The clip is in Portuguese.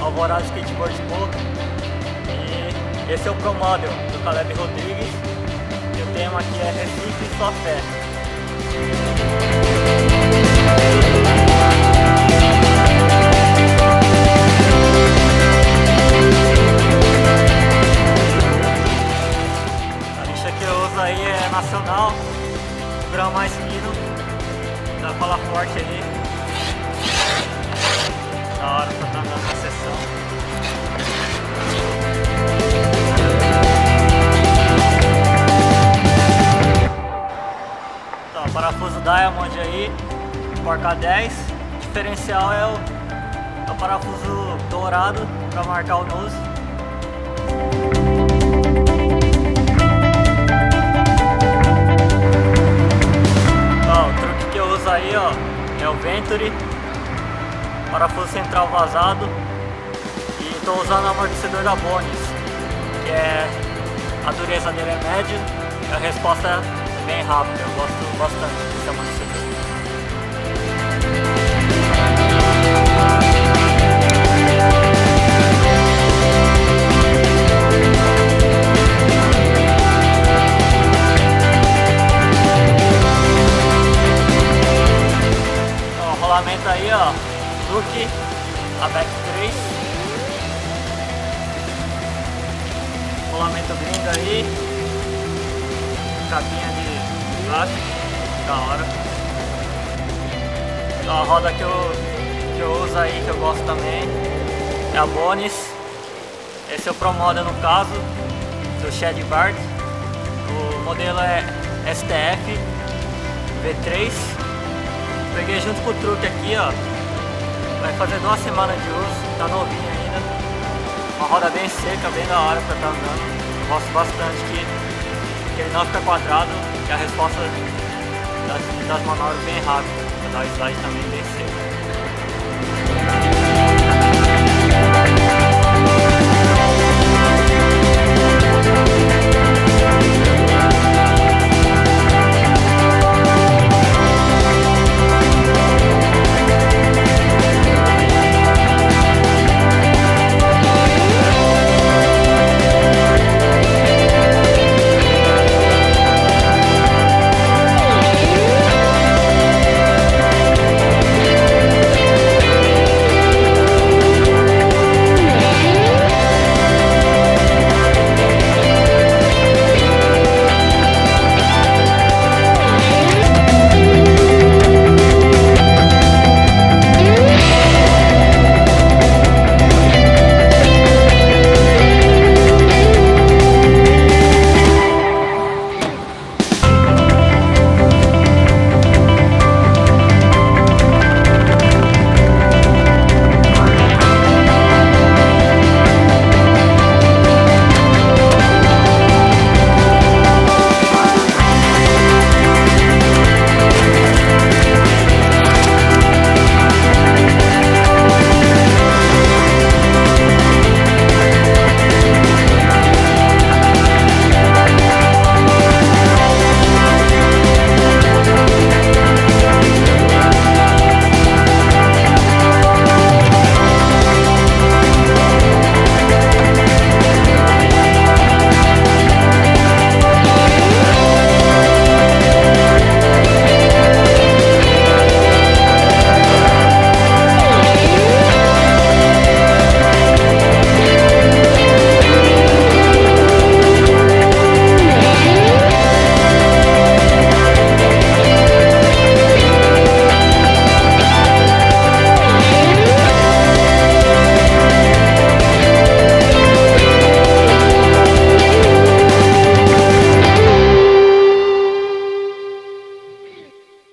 Alvorada Skateboard School. E esse é o Pro Model do Caleb Rodrigues. E o tema aqui é Recife Sua Fé. A lixa que eu uso aí é nacional, grão mais fino, dá pra falar forte aí. Da hora pra estar andando na sessão. Então, parafuso Diamond aí, porca 10. O diferencial é o parafuso dourado para marcar o nose. Ó, o truque que eu uso aí, ó, é o Venturi. Parafuso central vazado e estou usando o amortecedor da Bonis, que a dureza dele é média e a resposta é bem rápida. Eu gosto bastante desse amortecedor. Então, o rolamento aí, ó. Truque, a Back 3, rolamento gringo aí, capinha de plástico, da hora. Então, a roda que eu uso aí, que eu gosto também, é a Bonis. Esse é o Pro Model no caso, do Shed Bart. O modelo é STF V3. Peguei junto com o truque aqui, ó. Vai fazer 2 semanas de uso, tá novinho ainda. Uma roda bem seca, bem da hora pra estar andando. Gosto bastante que ele não fica quadrado e a resposta das manobras bem rápida. Pra dar o slide também bem seco.